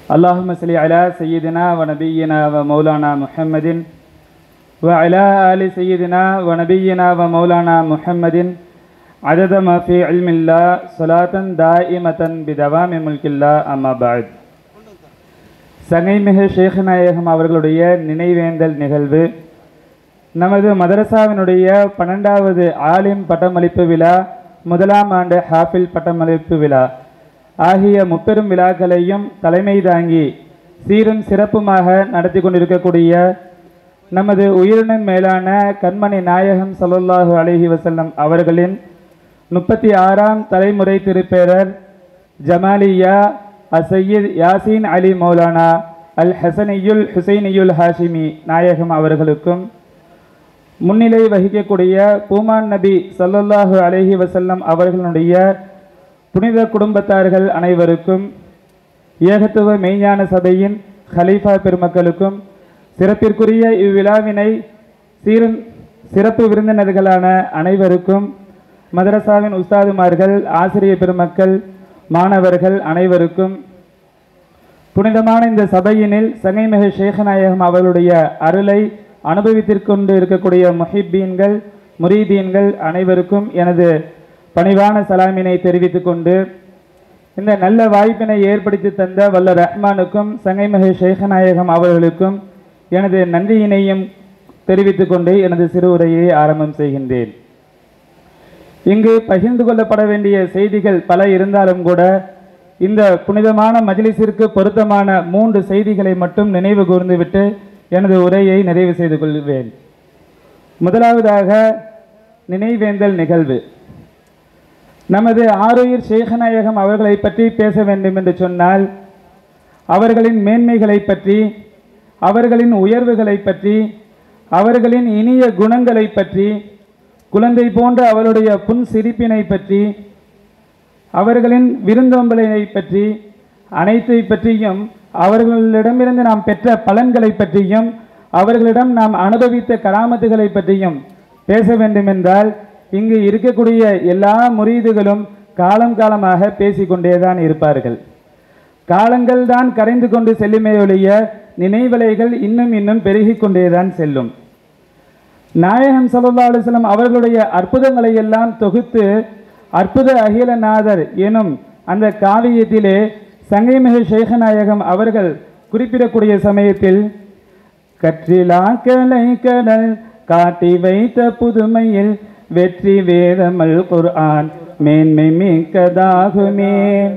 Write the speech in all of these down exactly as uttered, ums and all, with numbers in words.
اللهم صل على سيدنا ونبينا ومولانا محمد وعلى آل سيدنا ونبينا ومولانا محمد عدد ما في علم الله صلاة دائمة بدوام ملك الله أما بعد. சங்கைமிகு ஷேக் நாயகம் அவர்களுடைய நினைவேந்தல் நிகழ்வு நமது மதரசாவினுடைய பன்னெண்டாவது ஆலிம் பட்டமளிப்பு விழா, முதலாம் ஆண்டு ஹாஃபில் பட்டமளிப்பு விழா ஆகிய முப்பெரும் விழாக்களையும் தலைமை தாங்கி சீரும் சிறப்புமாக நடத்தி கொண்டிருக்கக்கூடிய நமது உயிரினும் மேலான கண்மணி நாயகம் ஸல்லல்லாஹு அலைஹி வஸல்லம் அவர்களின் முப்பத்தி ஆறாம் தலைமுறை திருப்பேரர் ஜமாலியா அசையீத் யாசீன் அலி மௌலானா அல் ஹசனியுல் ஹுசைனியுல் ஹாஷிமி நாயகம் அவர்களுக்கும், முன்னிலை வகிக்கக்கூடிய பூமான் நபி ஸல்லல்லாஹு அலைஹி வஸல்லம் அவர்களுடைய புனித குடும்பத்தார்கள் அனைவருக்கும், ஏகத்துவ மெய்ஞான சபையின் ஹலீஃபா பெருமக்களுக்கும், சிறப்பிற்குரிய இவ்விழாவினை சீரும் சிறப்பு விருந்தினர்களான அனைவருக்கும், மதரசாவின் உஸ்தாதுமார்கள், ஆசிரிய பெருமக்கள், மாணவர்கள் அனைவருக்கும், புனிதமான இந்த சபையினில் சங்கைமிகு ஷேக் நாயகம் அவர்களுடைய அருளை அனுபவித்திற்கொண்டு இருக்கக்கூடிய முஹிப்பீன்கள், முரீதீன்கள் அனைவருக்கும் எனது பணிவான சலாமினை தெரிவித்துக் கொண்டு, இந்த நல்ல வாய்ப்பினை ஏற்படுத்தி தந்த வல்ல ரஹ்மானுக்கும் சங்கைமிகு ஷேக் நாயகம் அவர்களுக்கும் எனது நன்றியினையும் தெரிவித்துக் கொண்டு எனது சிறு உரையை ஆரம்பம் செய்கின்றேன். இங்கு பகிர்ந்து கொள்ளப்பட வேண்டிய செய்திகள் பல இருந்தாலும் கூட இந்த புனிதமான மஜ்லிஸிற்கு பொருத்தமான மூன்று செய்திகளை மட்டும் நினைவு கூர்ந்துவிட்டு எனது உரையை நிறைவு செய்து கொள்வேன். முதலாவதாக நினைவேந்தல் நிகழ்வு. நமது ஆருயிர் ஷேக் நாயகம் அவர்களை பற்றி பேச வேண்டும் என்று சொன்னால், அவர்களின் மேன்மைகளை பற்றி, அவர்களின் உயர்வுகளை பற்றி, அவர்களின் இனிய குணங்களை பற்றி, குழந்தை போன்ற அவருடைய புன் சிரிப்பினை பற்றி, அவர்களின் விருந்தோம்பலை பற்றி, அனைத்தை பற்றியும், அவர்களிடமிருந்து நாம் பெற்ற பலன்களை பற்றியும், அவர்களிடம் நாம் அனுபவித்த கராமத்துகளை பற்றியும் பேச வேண்டுமென்றால் இங்கு இருக்கக்கூடிய எல்லா முரீதுகளும் காலம் காலமாக பேசிக்கொண்டேதான் இருப்பார்கள். காலங்கள் தான் கரைந்து கொண்டு செல்லுமே ஒழிய நினைவலைகள் இன்னும் இன்னும் பெருகி கொண்டேதான் செல்லும். நாயகம் ஸல்லல்லாஹு அலைஹி வஸல்லம் அவர்களுடைய அற்புதங்களை எல்லாம் தொகுத்து அற்புத அகிலநாதர் எனும் அந்த காவியத்திலே சங்கைமிகு ஷேக் நாயகம் அவர்கள் குறிப்பிடக்கூடிய சமயத்தில், கற்றிலா கலை கடல் காட்டி வைத்த புதுமையில் வெற்றி வேதமல் குர்ஆன் மேன்மை மிக்கதாகுமே,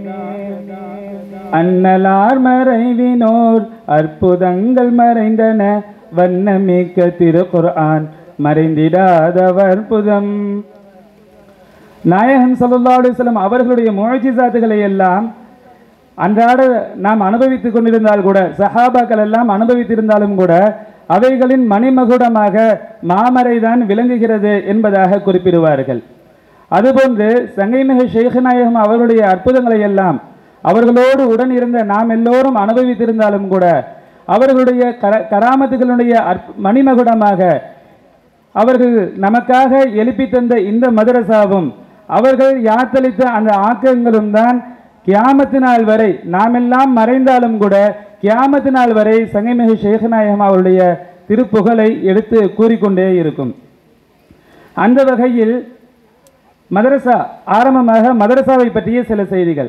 அன்னலார் மறைவினோர் அற்புதங்கள் மறைந்தன வண்ணமிக்க திரு குர்ஆன் மறைந்திடாதவ அற்புதம். நாயகம் ஸல்லல்லாஹு அலைஹி வஸல்லம் அவர்களுடைய முஅஜிஸாத்துகளை எல்லாம் அன்றாட நாம் அனுபவித்துக் கொண்டிருந்தால் கூட, சஹாபாக்கள் எல்லாம் அனுபவித்திருந்தாலும் கூட, அவைகளின் மணிமகுடமாக மாமரைதான் விளங்குகிறது என்பதாக குறிப்பிடுவார்கள். அதுபோன்று சங்கைமிகு ஷேக் நாயகம் அவர்களுடைய அற்புதங்களை எல்லாம் அவர்களோடு உடன் இருந்த நாம் எல்லோரும் அனுபவித்திருந்தாலும் கூட, அவர்களுடைய கர கராமத்துகளுடைய மணிமகுடமாக அவர்கள் நமக்காக எழுப்பி தந்த இந்த மதரசாவும் அவர்கள் யாத்தளித்த அந்த ஆக்கங்களும் தான் கியாமத்து நாள் வரை, நாம் எல்லாம் மறைந்தாலும் கூட கியாமத்து நாள் வரை சங்கைமிகு ஷேக் நாயகம் அவருடைய திருப்புகழை எடுத்து கூறிக்கொண்டே இருக்கும். அந்த வகையில் மதரசா ஆரம்பமாக மதரசாவை பற்றிய சில செய்திகள்.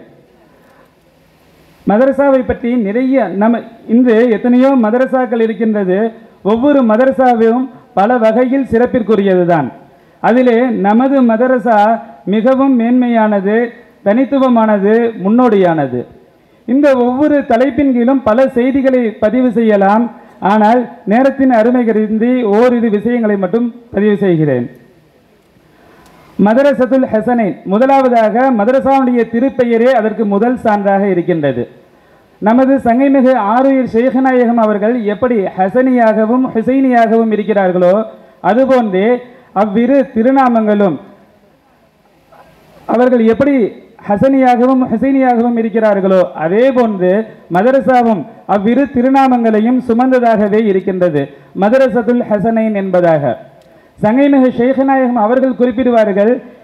மதரசாவை பற்றி நிறைய நம்ம இன்று எத்தனையோ மதரசாக்கள் இருக்கின்றது. ஒவ்வொரு மதரசாவும் பல வகையில் சிறப்பிற்குரியது தான். அதிலே நமது மதரசா மிகவும் மேன்மையானது, தனித்துவமானது, முன்னோடியானது. இந்த ஒவ்வொரு தலைப்பின் கீழும் பல செய்திகளை பதிவு செய்யலாம். ஆனால் நேரத்தின் அருமை கருதி ஓரிரு விஷயங்களை மட்டும் பதிவு செய்கிறேன். மதரசத்துல் ஹசனைன், முதலாவதாக மதரசாவுடைய திருப்பெயரே அதற்கு முதல் சான்றாக இருக்கின்றது. நமது சங்கைமிகு ஆருயிர் ஷேக் நாயகம் அவர்கள் எப்படி ஹசனியாகவும் ஹுசைனியாகவும் இருக்கிறார்களோ அதுபோன்றே அவ்விரு திருநாமங்களும் அவர்கள் எப்படி ஹசனியாகவும் ஹுசைனியாகவும் இருக்கிறார்களோ அதே போன்று மதரசாவும் அவ்விரு திருநாமங்களையும் சுமந்ததாகவே இருக்கின்றது. மதரசத்துல் ஹசனைன் என்பதாக சங்கைமிகு ஷேக் நாயகம் அவர்கள் குறிப்பிடுவார்கள்,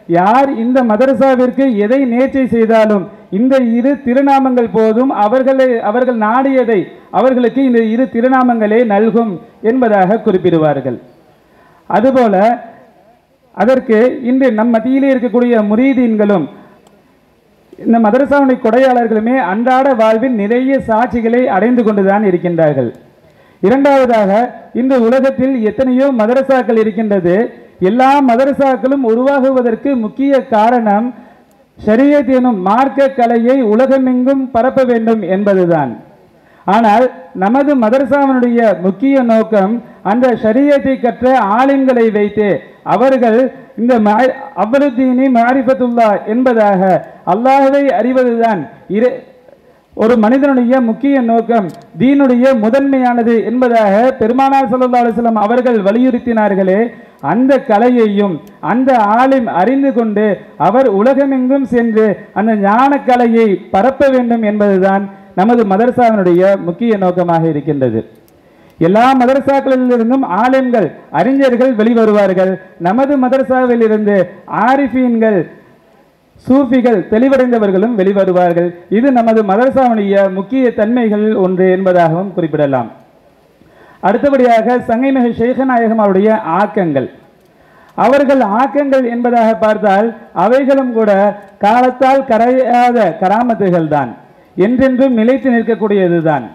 யார் இந்த மதரசாவிற்கு எதை நேர்ச்சை செய்தாலும் இந்த இரு திருநாமங்கள் போதும், அவர்களை அவர்கள் நாடியதை அவர்களுக்கு இந்த இரு திருநாமங்களே நல்கும் என்பதாக குறிப்பிடுவார்கள். அதுபோல அதற்கு இன்று நம் மத்தியிலே இருக்கக்கூடிய முரீதீன்களும் இந்த மதரசாவுடைய கொடையாளர்களுமே அன்றாட வாழ்வில் நிறைய சாட்சிகளை அடைந்து கொண்டுதான் இருக்கின்றார்கள். இரண்டாவதாக, இந்த உலகத்தில் எத்தனையோ மதரசாக்கள் இருக்கின்றது. எல்லா மதரசாக்களும் உருவாகுவதற்கு முக்கிய காரணம் ஷரியத் எனும் மார்க்க கலையை உலகமெங்கும் பரப்ப வேண்டும் என்பதுதான். ஆனால் நமது மதரசாவினுடைய முக்கிய நோக்கம் அந்த ஷரியத்தை கற்ற ஆலிம்களை வைத்து அவர்கள் இந்த அவ்வலுத்தீனி மாரிஃபத்துல்லா என்பதாக அல்லாஹ்வை அறிவதுதான் ஒரு மனிதனுடைய முக்கிய நோக்கம், தீனுடைய முதன்மையானது என்பதாக பெருமானார் ஸல்லல்லாஹு அலைஹி வஸல்லம் அவர்கள் வலியுறுத்தினார்களே, அந்த கலையையும் அந்த ஆலிம் அறிந்து கொண்டு அவர் உலகமெங்கும் சென்று அந்த ஞான கலையை பரப்ப வேண்டும் என்பதுதான் நமது மதரசாவினுடைய முக்கிய நோக்கமாக இருக்கின்றது. எல்லா மதரசாக்களிலிருந்தும் ஆலிம்கள் அறிஞர்கள் வெளிவருவார்கள். நமது மதரசாவில் இருந்து ஆரிஃபீன்கள் சூஃபிகள் தெளிவடைந்தவர்களும் வெளிவருவார்கள். இது நமது மதரசாவுடைய முக்கிய தன்மைகள் ஒன்று என்பதாகவும் குறிப்பிடலாம். அடுத்தபடியாக சங்கைமிகு ஷேഖநாயகம் அவருடைய ஆக்கங்கள். அவர்கள் ஆக்கங்கள் என்பதாக பார்த்தால் அவைகளும் கூட காலத்தால் கரையாத கராமத்துகள் தான், என்றென்றும் நிலைத்து நிற்கக்கூடியதுதான்.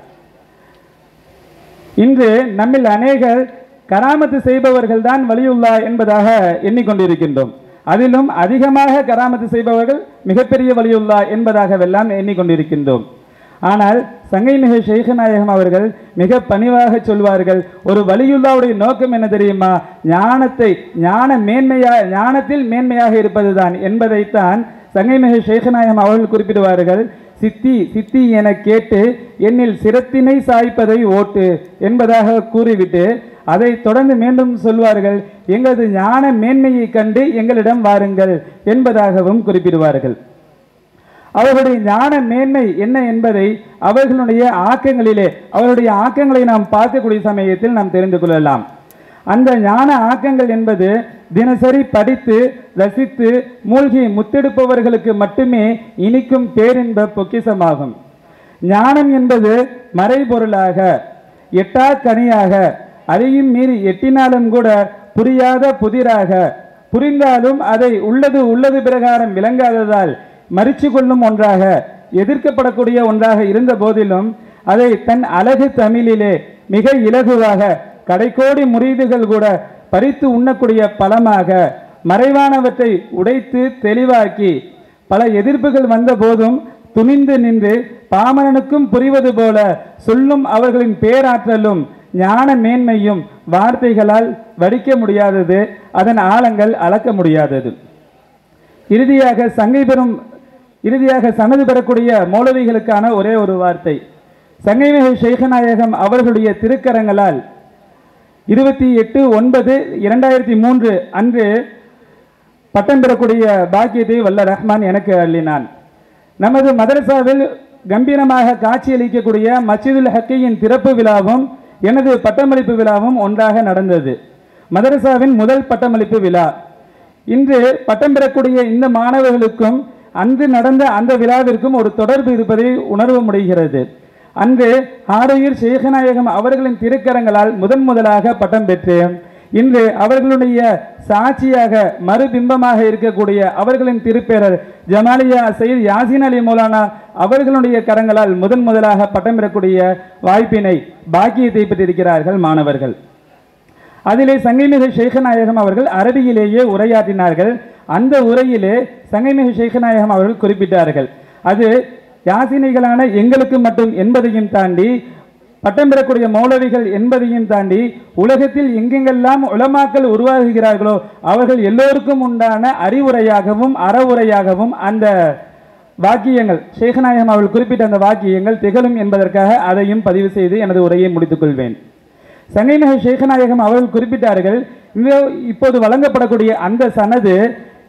இன்று நம்மில் அநேகர் கராமத்து செய்பவர்கள் தான் வலியுல்லா என்பதாக எண்ணிக்கொண்டிருக்கின்றோம். அதிலும் அதிகமாக கராமத்து செய்பவர்கள் மிகப்பெரிய வலியுல்லா என்பதாகவெல்லாம் எண்ணிக்கொண்டிருக்கின்றோம். ஆனால் சங்கைமிகு ஷேഖநாயகம் அவர்கள் மிக பணிவாக சொல்வார்கள், ஒரு வலியுல்லாவுடைய நோக்கம் என்ன தெரியுமா? ஞானத்தை ஞான மேன்மையா ஞானத்தில் மேன்மையாக இருப்பதுதான் என்பதைத்தான் சங்கைமிகு ஷேഖநாயகம் அவர்கள் குறிப்பிடுவார்கள். சித்தி சித்தி என கேட்டு என்னில் சிரத்தினை சாய்ப்பதை ஓட்டு என்பதாக கூறிவிட்டு அதை தொடர்ந்து மீண்டும் சொல்வார்கள், எங்களது ஞான மேன்மையை கண்டு எங்களிடம் வாருங்கள் என்பதாகவும் குறிப்பிடுவார்கள். அவர்களுடைய ஞான மேன்மை என்ன என்பதை அவர்களுடைய ஆக்கங்களிலே அவருடைய ஆக்கங்களை நாம் பார்க்கக்கூடிய சமயத்தில் நாம் தெரிந்து கொள்ளலாம். அந்த ஞான ஆக்கங்கள் என்பது தினசரி படித்து ரசித்து மூழ்கி முத்தெடுப்பவர்களுக்கு மட்டுமே இனிக்கும் பேரின்ப பொக்கிசமாகும். ஞானம் என்பது மறைபொருளாக எட்டா கனியாக, அதையும் மீறி எட்டினாலும் கூட புரியாத புதிராக, புரிந்தாலும் அதை உள்ளது உள்ளது பிரகாரம் விளங்காததால் மறிச்சு கொள்ளும் ஒன்றாக, எதிர்க்கப்படக்கூடிய ஒன்றாக இருந்த போதிலும் அதை தன் அழகு தமிழிலே மிக இலகுவாக கடைக்கோடி முரீதுகள் கூட பறித்து உண்ணக்கூடிய பழமாக, மறைவானவற்றை உடைத்து தெளிவாக்கி பல எதிர்ப்புகள் வந்த போதும் துணிந்து நின்று பாமரனுக்கும் புரிவது போல சொல்லும் அவர்களின் பேராற்றலும் ஞான மேன்மையும் வார்த்தைகளால் வடிக்க முடியாதது, அதன் ஆழங்கள் அளக்க முடியாதது. இறுதியாக சங்கை பெறும் இறுதியாக சனது பெறக்கூடிய மௌலவிகளுக்கான ஒரே ஒரு வார்த்தை, சங்கைமிகு ஷேഖநாயகம் அவர்களுடைய திருக்கரங்களால் இருபத்தி எட்டு ஒன்பது இரண்டாயிரத்தி மூன்று அன்று பட்டம் பெறக்கூடிய பாக்கியத்தை வல்ல ரஹ்மான் எனக்கு அள்ளினான். நமது மதரசாவில் கம்பீரமாக காட்சியளிக்கக்கூடிய மஸ்ஜிதுல் ஹக்கியின் திறப்பு விழாவும் எனது பட்டமளிப்பு விழாவும் ஒன்றாக நடந்தது. மதரசாவின் முதல் பட்டமளிப்பு விழா. இன்று பட்டம் பெறக்கூடிய இந்த மாணவர்களுக்கும் அன்று நடந்த அந்த விழாவிற்கும் ஒரு தொடர்பு இருப்பதை உணர்வு முடிகிறது. அன்று ஆடையூர் ஷேഖநாயகம் அவர்களின் திருக்கரங்களால் முதன் முதலாக பட்டம் பெற்று இன்று அவர்களுடைய சாட்சியாக மறுபிம்பமாக இருக்கக்கூடிய அவர்களின் திருப்பேரர் ஜமாலியா சையத் யாசின் அலி மௌலானா அவர்களுடைய கரங்களால் முதன் முதலாக பட்டம் பெறக்கூடிய வாய்ப்பினை பாக்கியத்தை பெற்றிருக்கிறார்கள் மாணவர்கள். அதிலே சங்கைமிகு ஷேഖநாயகம் அவர்கள் அரபியிலேயே உரையாற்றினார்கள். அந்த உரையிலே சங்கைமிகு ஷேഖநாயகம் அவர்கள் குறிப்பிட்டார்கள், அது யாசினிகளான எங்களுக்கு மட்டும் என்பதையும் தாண்டி, பட்டம் பெறக்கூடிய மௌலவிகள் என்பதையும் தாண்டி, உலகத்தில் எங்கெங்கெல்லாம் உலமாக்கள் உருவாகுகிறார்களோ அவர்கள் எல்லோருக்கும் உண்டான அறிவுரையாகவும் அறவுரையாகவும் அந்த வாக்கியங்கள் ஷேഖநாயகம் அவர்கள் குறிப்பிட்ட அந்த வாக்கியங்கள் திகழும் என்பதற்காக அதையும் பதிவு செய்து எனது உரையை முடித்துக் கொள்வேன். சங்கைமிகு ஷேഖநாயகம் அவர்கள் குறிப்பிட்டார்கள், இப்போது வழங்கப்படக்கூடிய அந்த சனது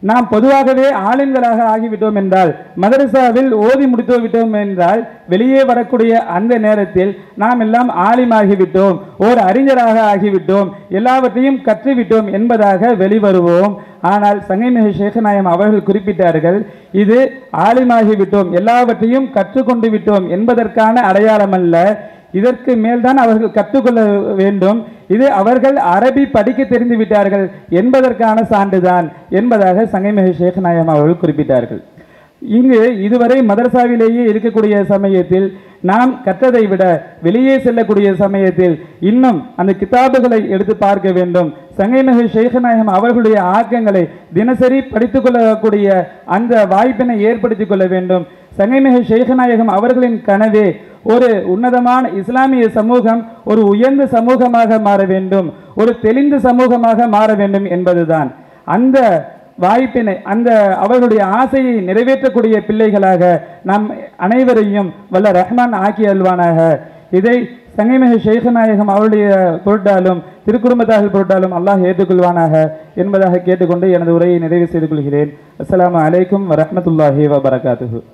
நாம் பொதுவாகவே ஆலிம்களாக ஆகிவிட்டோம் என்றால், மதரசாவில் ஓதி முடித்து விட்டோம் என்றால், வெளியே வரக்கூடிய அந்த நேரத்தில் நாம் எல்லாம் ஆலிமாகிவிட்டோம், ஓர் அறிஞராக ஆகிவிட்டோம், எல்லாவற்றையும் கற்றுவிட்டோம் என்பதாக வெளிவருவோம். ஆனால் சங்கைமிகு ஷேഖ് அவர்கள் குறிப்பிட்டார்கள், இது ஆலிமாகிவிட்டோம், எல்லாவற்றையும் கற்றுக்கொண்டு விட்டோம் என்பதற்கான அடையாளம் அல்ல. இதற்கு மேல்தான் அவர்கள் கற்றுக்கொள்ள வேண்டும். இது அவர்கள் அரபி படிக்க தெரிந்து விட்டார்கள் என்பதற்கான சான்றுதான் என்பதாக சங்கைமிகு ஷேഖ് அவர்கள் குறிப்பிட்டார்கள். இங்கு இதுவரை மதரசாவிலேயே இருக்கக்கூடிய சமயத்தில் நாம் கற்றதை விட வெளியே செல்லக்கூடிய சமயத்தில் இன்னும் அந்த கிதாபுகளை எடுத்து பார்க்க வேண்டும். சங்கைமிகு ஷேഖ் அவர்களுடைய ஆக்கங்களை தினசரி படித்துக் கொள்ளக்கூடிய அந்த வாய்ப்பினை ஏற்படுத்திக் கொள்ள வேண்டும். சங்கைமிகு ஷேഖ் அவர்களின் கனவே ஒரு உன்னதமான இஸ்லாமிய சமூகம் ஒரு உயர்ந்த சமூகமாக மாற வேண்டும், ஒரு தெளிந்த சமூகமாக மாற வேண்டும் என்பதுதான். அந்த வாய்ப்பினை, அந்த அவர்களுடைய ஆசையை நிறைவேற்றக்கூடிய பிள்ளைகளாக நாம் அனைவரையும் வல்ல ரஹ்மான் ஆக்கி அல்வானாக. இதை சங்கைமிகு ஷேഖ் அவருடைய பொருட்டாலும் திருக்குடும்பத்தார்கள் பொருட்டாலும் அல்லாஹ் ஏற்றுக்கொள்வானாக என்பதாக கேட்டுக்கொண்டு எனது உரையை நிறைவு செய்து கொள்கிறேன். அஸ்ஸலாமு அலைக்கும் வரஹ்மத்துல்லாஹி வபரகாத்துஹு.